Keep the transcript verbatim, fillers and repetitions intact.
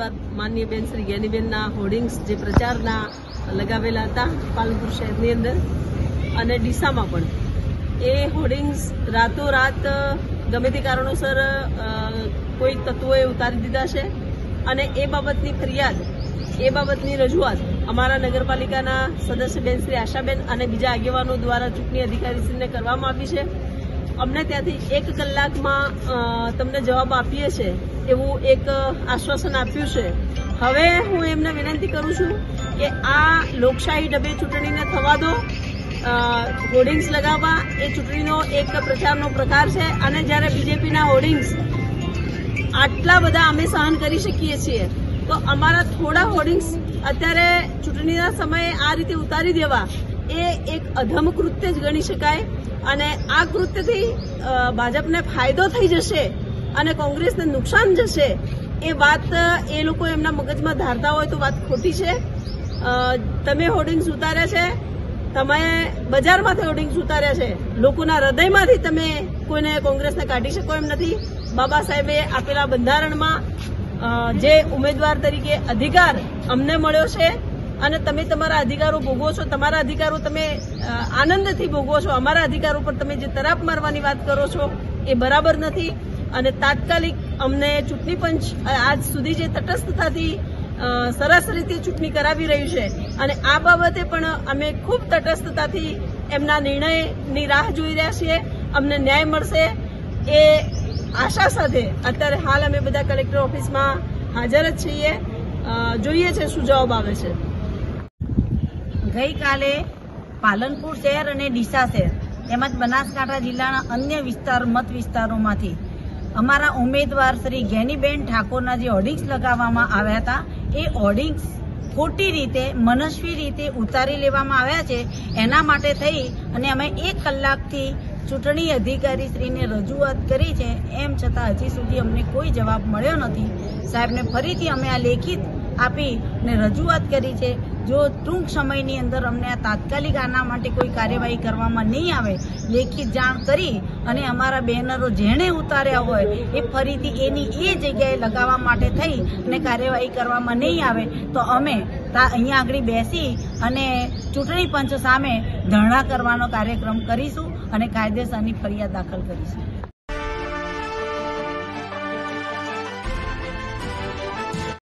ઉમેદવાર માનનીય બેન શ્રી જ્ઞાનીબેનના હોર્ડિંગ્સ જે પ્રચારના લગાવેલા હતા પાલનપુર શહેરની અંદર અને ડીસામાં પણ એ હોર્ડિંગ્સ રાતોરાત ગમે તે કારણોસર કોઈ તત્વોએ ઉતારી દીધા છે અને એ બાબતની ફરિયાદ એ બાબતની રજૂઆત અમારા નગરપાલિકાના સદસ્ય બેન શ્રી આશાબેન અને બીજા આગેવાનો દ્વારા ચૂંટણી અધિકારીશ્રીને કરવામાં આવી છે. અમને ત્યાંથી એક કલાકમાં તમને જવાબ આપીએ છીએ એવું એક આશ્વાસન આપ્યું છે. હવે હું એમને વિનંતી કરું છું કે આ લોકશાહી ઢબે ચૂંટણીને થવા દો. હોર્ડિંગ્સ લગાવવા એ ચૂંટણીનો એક પ્રચારનો પ્રકાર છે અને જ્યારે બીજેપીના હોર્ડિંગ્સ આટલા બધા અમે સહન કરી શકીએ છીએ તો અમારા થોડા હોર્ડિંગ્સ અત્યારે ચૂંટણીના સમયે આ રીતે ઉતારી દેવા એ એક અધમ કૃત્ય જ ગણી શકાય અને આ કૃત્યથી ભાજપને ફાયદો થઈ જશે અને કોંગ્રેસને નુકસાન જશે એ વાત એ લોકો એમના મગજમાં ધારતા હોય તો વાત ખોટી છે. તમે હોર્ડિંગ્સ ઉતાર્યા છે, તમે બજારમાંથી હોર્ડિંગ્સ ઉતાર્યા છે, લોકોના હૃદયમાંથી તમે કોઈને કોંગ્રેસને કાઢી શકો એમ નથી. બાબા સાહેબે આપેલા બંધારણમાં જે ઉમેદવાર તરીકે અધિકાર અમને મળ્યો છે અને તમે તમારા અધિકારો ભોગવો છો, તમારા અધિકારો તમે આનંદથી ભોગવો છો, અમારા અધિકારો પર તમે જે તરાપ મારવાની વાત કરો છો એ બરાબર નથી અને તાત્કાલિક અમને ચૂંટણી પંચ આજ સુધી જે તટસ્થતાથી સરસ રીતે ચૂંટણી કરાવી રહ્યું છે અને આ બાબતે પણ અમે ખૂબ તટસ્થતાથી એમના નિર્ણયની રાહ જોઈ રહ્યા છીએ. અમને ન્યાય મળશે એ આશા સાથે અત્યારે હાલ અમે બધા કલેક્ટર ઓફિસમાં હાજર જ છીએ. જોઈએ છે શું જવાબ આવે છે. ગઈકાલે પાલનપુર શહેર અને ડીસા શહેર તેમજ બનાસકાંઠા જિલ્લાના અન્ય વિસ્તાર મત વિસ્તારોમાંથી અમારા ઉમેદવાર શ્રી જ્ઞાનીબેન ઠાકોરના જે હોર્ડિંગ્સ લગાવવામાં આવ્યા હતા એ હોર્ડિંગ્સ ખોટી રીતે મનસ્વી રીતે ઉતારી લેવામાં આવ્યા છે. એના માટે થઈ અને અમે એક કલાકથી ચૂંટણી અધિકારીશ્રીને રજૂઆત કરી છે, એમ છતાં હજી સુધી અમને કોઈ જવાબ મળ્યો નથી. સાહેબને ફરીથી અમે આ લેખિત આપી અને રજૂઆત કરી છે. જો ટૂંક સમયની અંદર અમને આ તાત્કાલિક આના માટે કોઈ કાર્યવાહી કરવામાં નહીં આવે, લેખિત જાણ કરી અને અમારા બેનરો જેણે ઉતાર્યા હોય એ ફરીથી એની એ જગ્યાએ લગાવવા માટે થઈ અને કાર્યવાહી કરવામાં નહીં આવે તો અમે અહીંયા આગળ બેસી અને ચૂંટણી પંચ સામે ધરણા કરવાનો કાર્યક્રમ કરીશું અને કાયદેસરની ફરિયાદ દાખલ કરીશું.